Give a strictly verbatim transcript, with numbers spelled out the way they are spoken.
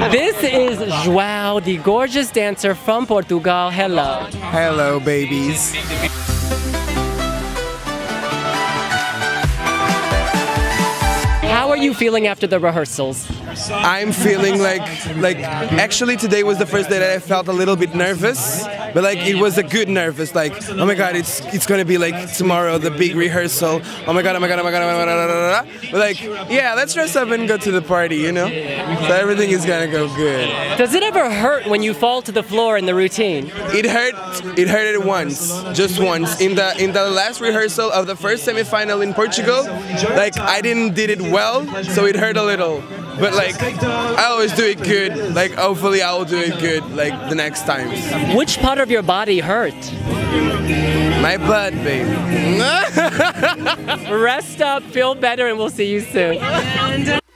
This is João, the gorgeous dancer from Portugal. Hello. Hello, babies. How are you feeling after the rehearsals? I'm feeling like, like, actually today was the first day that I felt a little bit nervous, but like it was a good nervous, like, oh my god, it's it's gonna be like tomorrow, the big rehearsal, oh my god, oh my god, oh my god, oh my god, oh my god, but like, yeah, let's dress up and go to the party, you know? So everything is gonna go good. Does it ever hurt when you fall to the floor in the routine? It hurt, it hurted once, just once, in the in the last rehearsal of the first semi-final in Portugal, like, I didn't did it well, so it hurt a little. But like, I always do it good. Like, hopefully I will do it good, like, the next times. Which part of your body hurt? My butt, baby. Rest up, feel better, and we'll see you soon.